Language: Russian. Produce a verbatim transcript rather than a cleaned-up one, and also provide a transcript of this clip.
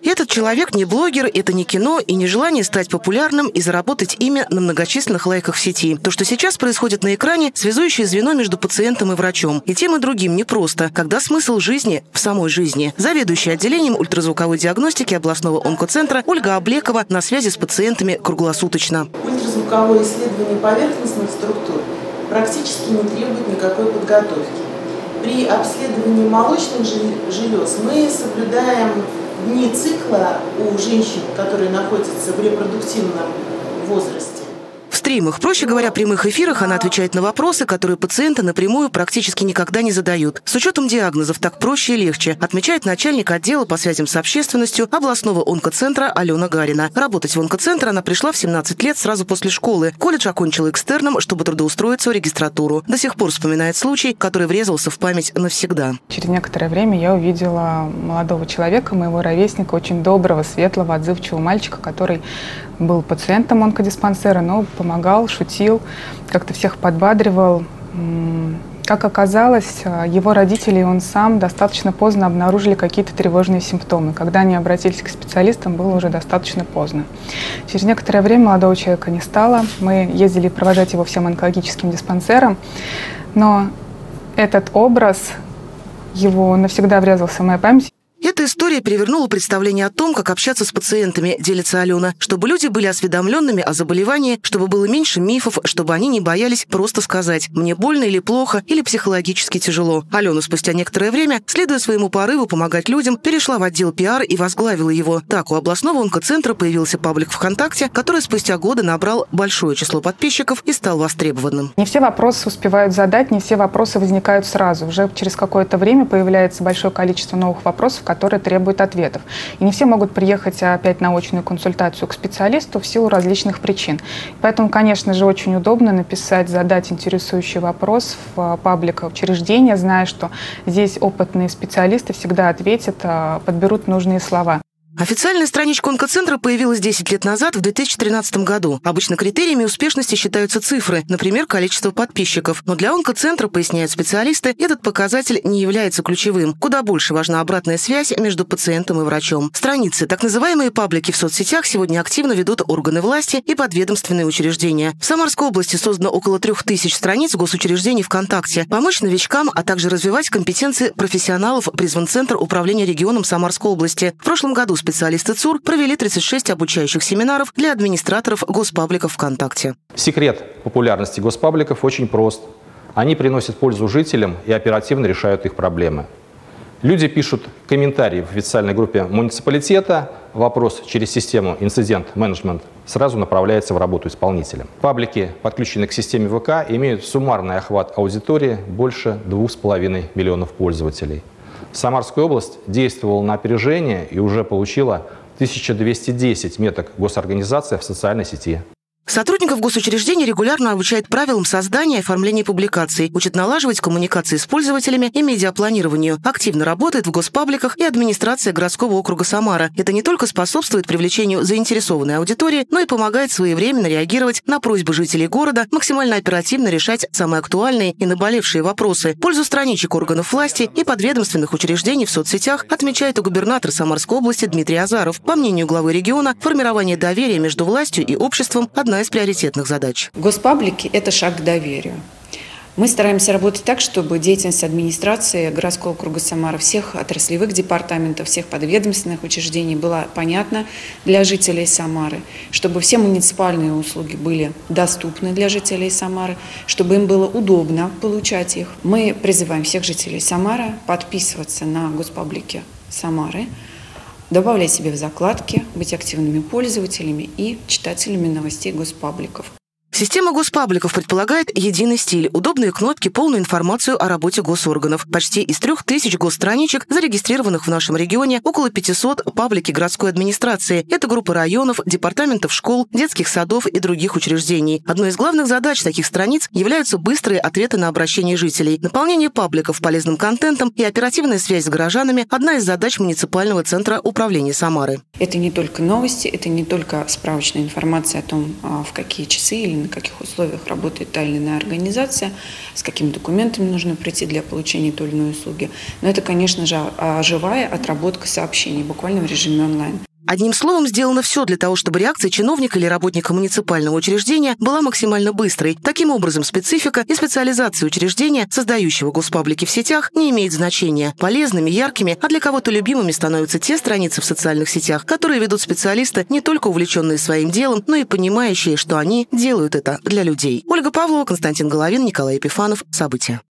Этот человек не блогер, это не кино и не желание стать популярным и заработать имя на многочисленных лайках в сети. То, что сейчас происходит на экране, связующее звено между пациентом и врачом. И тем и другим непросто, когда смысл жизни в самой жизни. Заведующая отделением ультразвуковой диагностики областного онкоцентра Ольга Облекова на связи с пациентами круглосуточно. Ультразвуковое исследование поверхностных структур практически не требует никакой подготовки. При обследовании молочных желез мы соблюдаем дни цикла у женщин, которые находятся в репродуктивном возрасте. В стримах, проще говоря, прямых эфирах она отвечает на вопросы, которые пациенты напрямую практически никогда не задают. С учетом диагнозов так проще и легче, отмечает начальник отдела по связям с общественностью областного онкоцентра Алена Гарина. Работать в онкоцентр она пришла в семнадцать лет сразу после школы. Колледж окончила экстерном, чтобы трудоустроиться в регистратуру. До сих пор вспоминает случай, который врезался в память навсегда. Через некоторое время я увидела молодого человека, моего ровесника, очень доброго, светлого, отзывчивого мальчика, который был пациентом онкодиспансера, но помогал, шутил, как-то всех подбадривал. Как оказалось, его родители и он сам достаточно поздно обнаружили какие-то тревожные симптомы. Когда они обратились к специалистам, было уже достаточно поздно. Через некоторое время молодого человека не стало. Мы ездили провожать его всем онкологическим диспансерам, но этот образ его навсегда врезался в мою память. Эта история перевернула представление о том, как общаться с пациентами, делится Алена, чтобы люди были осведомленными о заболевании, чтобы было меньше мифов, чтобы они не боялись просто сказать «мне больно или плохо, или психологически тяжело». Алена спустя некоторое время, следуя своему порыву помогать людям, перешла в отдел пиар и возглавила его. Так, у областного онкоцентра появился паблик ВКонтакте, который спустя годы набрал большое число подписчиков и стал востребованным. Не все вопросы успевают задать, не все вопросы возникают сразу. Уже через какое-то время появляется большое количество новых вопросов, которые требуют ответов. И не все могут приехать опять на очную консультацию к специалисту в силу различных причин. Поэтому, конечно же, очень удобно написать, задать интересующий вопрос в паблик учреждения, зная, что здесь опытные специалисты всегда ответят, подберут нужные слова. Официальная страничка онкоцентра появилась десять лет назад, в две тысячи тринадцатом году. Обычно критериями успешности считаются цифры, например, количество подписчиков. Но для онкоцентра, поясняют специалисты, этот показатель не является ключевым. Куда больше важна обратная связь между пациентом и врачом. Страницы, так называемые паблики в соцсетях, сегодня активно ведут органы власти и подведомственные учреждения. В Самарской области создано около трех тысяч страниц госучреждений ВКонтакте. Помочь новичкам, а также развивать компетенции профессионалов призван Центр управления регионом Самарской области. В прошлом году специалисты ЦУР провели тридцать шесть обучающих семинаров для администраторов госпабликов ВКонтакте. Секрет популярности госпабликов очень прост. Они приносят пользу жителям и оперативно решают их проблемы. Люди пишут комментарии в официальной группе муниципалитета, вопрос через систему инцидент-менеджмент сразу направляется в работу исполнителя. Паблики, подключенные к системе ВК, имеют суммарный охват аудитории больше двух с половиной миллионов пользователей. Самарская область действовала на опережение и уже получила тысячу двести десять меток госорганизаций в социальной сети. Сотрудников госучреждений регулярно обучают правилам создания и оформления публикаций, учат налаживать коммуникации с пользователями и медиапланированию. Активно работает в госпабликах и администрация городского округа Самара. Это не только способствует привлечению заинтересованной аудитории, но и помогает своевременно реагировать на просьбы жителей города, максимально оперативно решать самые актуальные и наболевшие вопросы. Пользу страничек органов власти и подведомственных учреждений в соцсетях отмечает и губернатор Самарской области Дмитрий Азаров. По мнению главы региона, формирование доверия между властью и обществом – одна из приоритетных задач. Госпаблики – это шаг к доверию. Мы стараемся работать так, чтобы деятельность администрации городского округа Самара, всех отраслевых департаментов, всех подведомственных учреждений была понятна для жителей Самары, чтобы все муниципальные услуги были доступны для жителей Самары, чтобы им было удобно получать их. Мы призываем всех жителей Самары подписываться на госпаблики Самары, добавлять себе в закладки, быть активными пользователями и читателями новостей госпабликов. Система госпабликов предполагает единый стиль, удобные кнопки, полную информацию о работе госорганов. Почти из трех тысяч госстраничек, зарегистрированных в нашем регионе, около пятисот паблики городской администрации. Это группы районов, департаментов школ, детских садов и других учреждений. Одной из главных задач таких страниц являются быстрые ответы на обращения жителей. Наполнение пабликов полезным контентом и оперативная связь с горожанами – одна из задач муниципального центра управления Самары. Это не только новости, это не только справочная информация о том, в какие часы или на каких условиях работает та или иная организация, с какими документами нужно прийти для получения той или иной услуги. Но это, конечно же, живая отработка сообщений, буквально в режиме онлайн. Одним словом, сделано все для того, чтобы реакция чиновника или работника муниципального учреждения была максимально быстрой. Таким образом, специфика и специализация учреждения, создающего госпаблики в сетях, не имеет значения. Полезными, яркими, а для кого-то любимыми становятся те страницы в социальных сетях, которые ведут специалисты, не только увлеченные своим делом, но и понимающие, что они делают это для людей. Ольга Павлова, Константин Головин, Николай Епифанов. События.